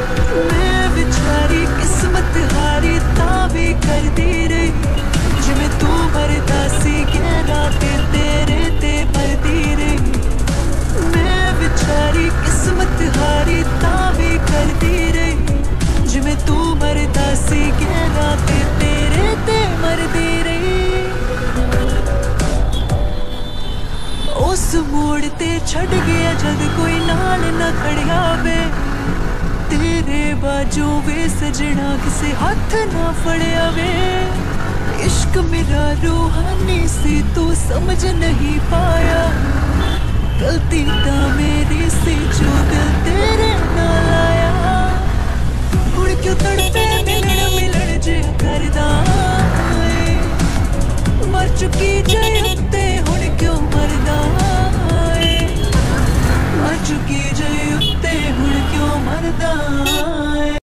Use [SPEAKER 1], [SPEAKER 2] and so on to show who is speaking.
[SPEAKER 1] मैं बेचारी किस्मत हारी तावी कर दी रही, जिमें तू मरदा सी गहरा ते तेरे ते मरदी रही। मैं बेचारी किस्मत हारी तावी कर दी रही, जिमें तू मरदा सी गहरा ते तेरे ते मरदी रही। उस मोड़ ते छड़ गया जद कोई नाल ना खड़िया वे, तेरे बाजू वे सजना किसे हाथ ना फड़िया वे। इश्क मेरा रूहानी सी तू समझ नहीं पाया, गलती ता मेरी सी जो दिल तेरे नाल आया। हुण क्यों तड़पे मिलन मिलन जे करदा ऐ, मर चुकी जे उत्ते हुण क्यों मरदा ऐ, मर चुकी जे उत्ते हुण क्यों मरदा।